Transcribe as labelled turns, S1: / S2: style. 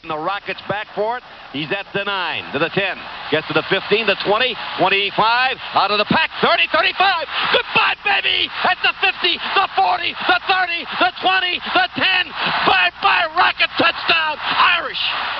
S1: The Rockets back for it. He's at the 9, to the 10, gets to the 15, the 20, 25, out of the pack, 30, 35. Goodbye, baby! At the 50, the 40, the 30, the 20, the 10. Bye-bye, Rocket touchdown, Irish!